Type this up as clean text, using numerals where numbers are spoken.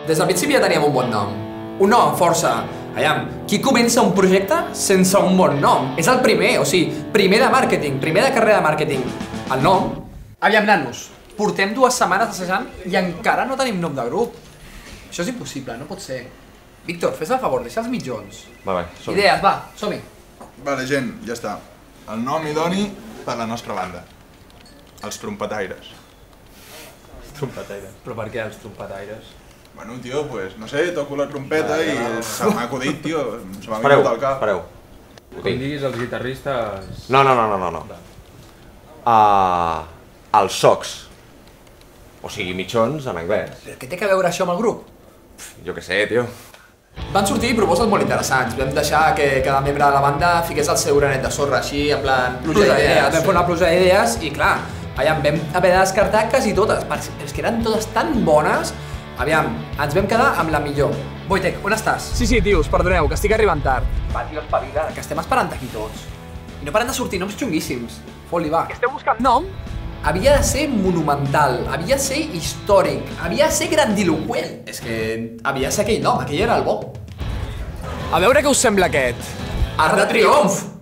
Des del principi ja teníem un bon nom. Un nom amb força. Aviam, qui comença un projecte sense un bon nom? És el primer, o sigui, primer de màrqueting, primer de carrera de màrqueting. El nom? Aviam, nanos, portem 2 setmanes assajant i encara no tenim nom de grup. Això és impossible, no pot ser. Víctor, fes el favor, deixa els mitjons. Va, som-hi. Idees, va, som-hi. Vale, gent, ja està. El nom idoni per la nostra banda. Els trompetaires. Trompetaires. Però per què els trompetaires? Bueno, tio, pues, no sé, toco la trompeta i se m'ha acudit, tio. Se m'ha vingut al cap. Espereu. Com diguis els guitarristes... No. Els socs. O sigui, mitjons en anglès. Però què té a veure això amb el grup? Jo què sé, tio. Van sortir propostes molt interessants. Vam deixar que cada membre de la banda fiqués el seu granet de sorra, així, en plan... Pluja d'idees. Vam fer una pluja d'idees i, clar, aviam, vam haver de descartar quasi totes, però és que eren totes tan bones. Aviam, ens vam quedar amb la millor. Wojtek, on estàs? Sí, tios, perdoneu, que estic arribant tard. Va, tio, espavila, que estem esperant aquí tots. I no paren de sortir noms xunguíssims. Fot-li, va. Que esteu buscant nom? Havia de ser monumental, havia de ser històric, havia de ser grandiloqüent. És que havia de ser aquell nom, aquell era el bo. A veure què us sembla aquest. Arc de triomf!